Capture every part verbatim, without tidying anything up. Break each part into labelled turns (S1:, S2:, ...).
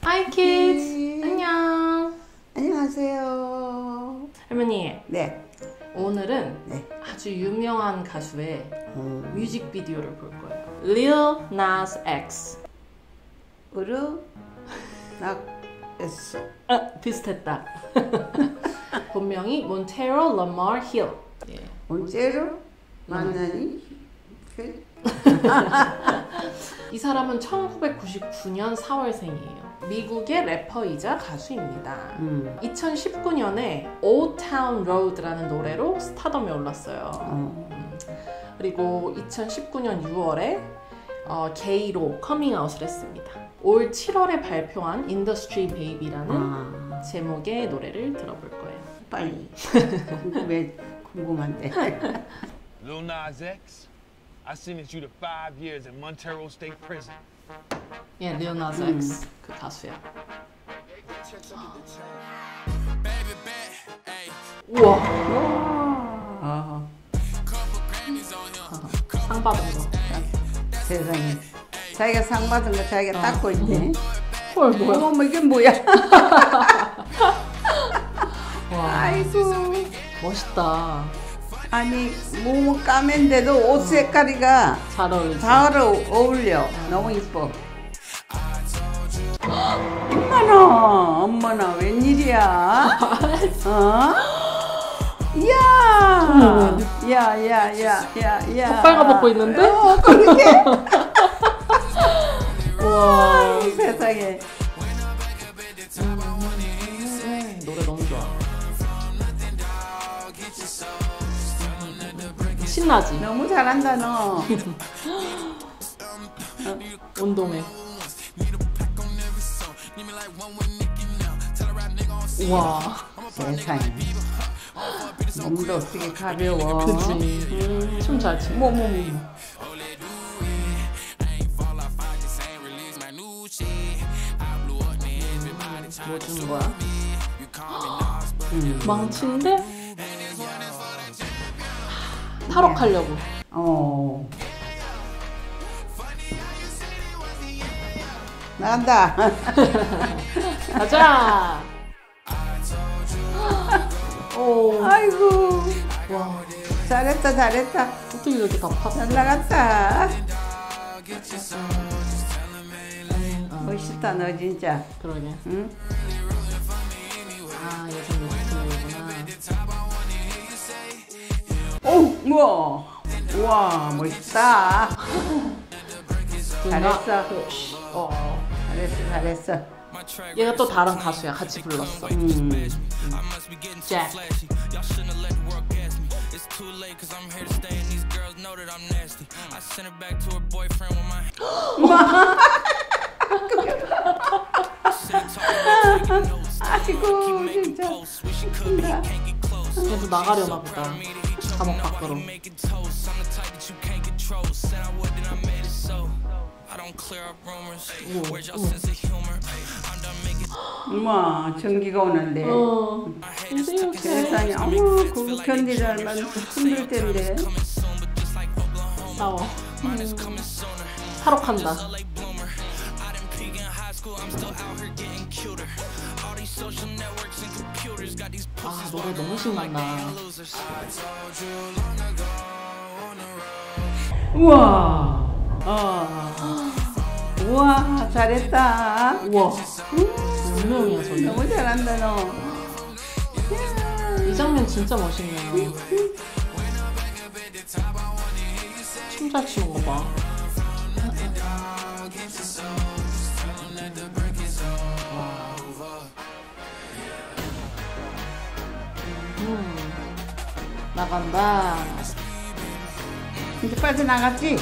S1: Hi kids! 안녕!
S2: 안녕하세요.
S1: 할머니,
S2: 네.
S1: 오늘은
S2: 네.
S1: 아주 유명한 가수의
S2: 음.
S1: 뮤직비디오를 볼 거예요. Lil Nas X.
S2: 으르 낙 S.
S1: 아, 비슷했다. 본명이 몬테로 라마르 힐. 예.
S2: 언제로 만나니?
S1: 이 사람은 천구백구십구 년 사월생이에요. 미국의 래퍼이자 가수입니다.
S2: 음.
S1: 이천십구 년에 Old Town Road라는 노래로 스타덤에 올랐어요.
S2: 어.
S1: 음. 그리고 이천십구 년 유월에 어, 게이로 커밍아웃을 했습니다. 올 칠월에 발표한 Industry Baby라는
S2: 아.
S1: 제목의 노래를 들어볼 거예요.
S2: 빨리. 궁금해 궁금한데.
S3: Lil Nas X, I sentenced you to five years in Montero State Prison.
S1: 예, Lil Nas X 그 가수야. 우와.
S2: 아.
S1: 상 받은 거.
S2: 세상에. 자기가 상 받은 거 자기가
S1: 어.
S2: 닦고 있네.
S1: 헐, 뭐야?
S2: 어머 이게 뭐야?
S1: 와,
S2: 아이고.
S1: 멋있다.
S2: 아니 몸은 까맨데도 옷 색깔이가
S1: 잘 어울리지?
S2: 잘 어울려. 너무 이뻐. 엄마나 엄마나 웬일이야? 어? 이야 야야야야야
S1: 빨가 벗고 있는데?
S2: 어 그러게.
S1: 우와.
S2: 세상에.
S1: 음, 노래 너무 좋아. 신나지?
S2: 너무 잘한다 너.
S1: 운동회. 우와.
S2: 세상에. 몸도 어떻게 가벼워.
S1: 그치. 음, 춤 잘 추.
S2: 뭐뭐 뭐.
S1: 뭐 주는 거야?
S2: 음.
S1: 망치인데? 탈옥하려고.
S2: 어. 나간다.
S1: 가자! 오.
S2: 아이고.
S1: 와.
S2: 잘했다 잘했다.
S1: 어떻게 이렇게 다 팠어?
S2: 잘 나갔다.
S1: 음, 어.
S2: 멋있다 너 진짜.
S1: 그러게.
S2: 응?
S1: 아, 예전 뮤직비디오구나.
S2: 오, 우와, 우와, 멋있다. 잘했어.
S1: 어.
S2: 잘했어, 잘했어.
S1: 얘가 또 다른 가수야. 같이 불렀어.
S2: 음.
S1: 잭.
S2: 아이고, 진짜. 웃긴다.
S1: 얘도 나가려나 보다. 감옥 밖으로.
S2: 우와, 전기가 오는데.
S1: 어. 근데요,
S2: 세상에, 어머, 그거 견디려면 힘들 텐데.
S1: 싸워. 음. 탈옥한다. 아, 노래 너무 신난다.
S2: 우와, 어. 우와, 잘했다.
S1: 우와. 몇 명이야, 저기.
S2: 너무 잘한다, 너.
S1: 이 장면 진짜 멋있네요. 춤 잘 추는 거 봐. 음, 나간다.
S2: 이제 빠져나갔지?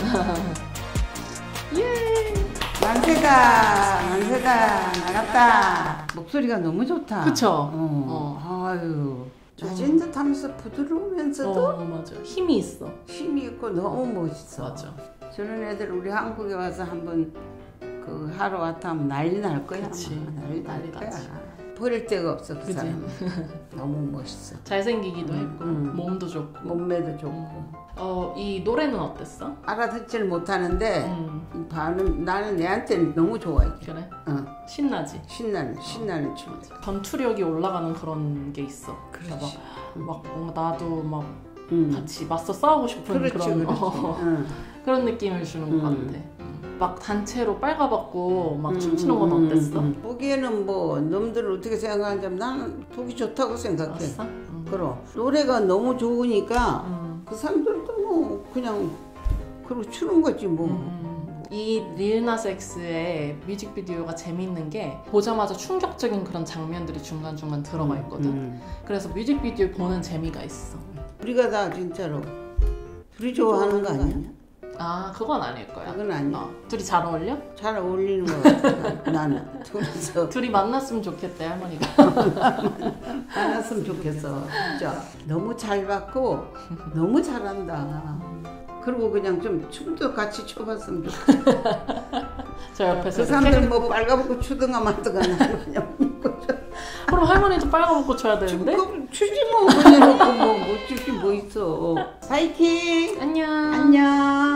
S1: 예.
S2: 만세다, 만세다, 나갔다. 목소리가 너무 좋다.
S1: 그쵸?
S2: 어.
S1: 어.
S2: 아유. 자진 듯하면서 부드러우면서도
S1: 어, 맞아. 힘이 있어.
S2: 힘이 있고 너무 멋있어.
S1: 맞아.
S2: 저런 애들 우리 한국에 와서 한번 그 하러 왔다 하면 난리 날 거야.
S1: 그치.
S2: 아마. 난리 날
S1: 난리
S2: 거야.
S1: 나지.
S2: 버릴 데가 없어 그
S1: 그치?
S2: 사람. 너무 멋있어.
S1: 잘생기기도
S2: 음,
S1: 했고
S2: 음.
S1: 몸도 좋고.
S2: 몸매도 좋고.
S1: 음. 어, 이 노래는 어땠어?
S2: 알아듣지를 못하는데
S1: 음.
S2: 이 반응, 나는 애한테는 너무 좋아 이게.
S1: 그래?
S2: 어,
S1: 신나지?
S2: 신나는 신나는 춤.
S1: 전투력이 올라가는 그런 게 있어.
S2: 그렇지.
S1: 막, 막 뭔가 나도 막
S2: 음.
S1: 같이 맞서 싸우고 싶은
S2: 그렇지,
S1: 그런
S2: 그렇지.
S1: 어,
S2: 응.
S1: 그런 느낌을 주는 것
S2: 음.
S1: 같아. 막 단체로 빨가벗고 막
S2: 음,
S1: 춤추는 건
S2: 음,
S1: 어땠어?
S2: 음, 음. 보기에는 뭐 놈들을 어떻게 생각하는지 나는 보기 좋다고 생각해.
S1: 알았어? 음.
S2: 그럼 노래가 너무 좋으니까
S1: 음.
S2: 그 사람들도 뭐 그냥 그러고 추는 거지 뭐.
S1: 음. 이 릴나스엑스의 뮤직비디오가 재밌는 게 보자마자 충격적인 그런 장면들이 중간중간 들어가 있거든.
S2: 음.
S1: 그래서 뮤직비디오 보는 재미가 있어.
S2: 우리가 다 진짜로 둘이 좋아하는 거 아니야?
S1: 아, 그건 아닐 거야.
S2: 그건 아니야.
S1: 어, 둘이 잘 어울려?
S2: 잘 어울리는 거 같아. 나는 둘이서
S1: 둘이 만났으면 좋겠대, 할머니가.
S2: 만났으면 좋겠어. 진짜 너무 잘 받고 너무 잘한다. 그리고 그냥 좀 춤도 같이 춰봤으면 좋겠어.
S1: 저 옆에서
S2: 그 사람들 뭐 빨가벗고 추든가 말든가 나는 그냥
S1: 그럼 할머니도 빨가벗고 쳐야 되는데?
S2: 그럼 추지 뭐 그냥 놓고 뭐못 추지 뭐 있어. 파이팅.
S1: 안녕.
S2: 안녕.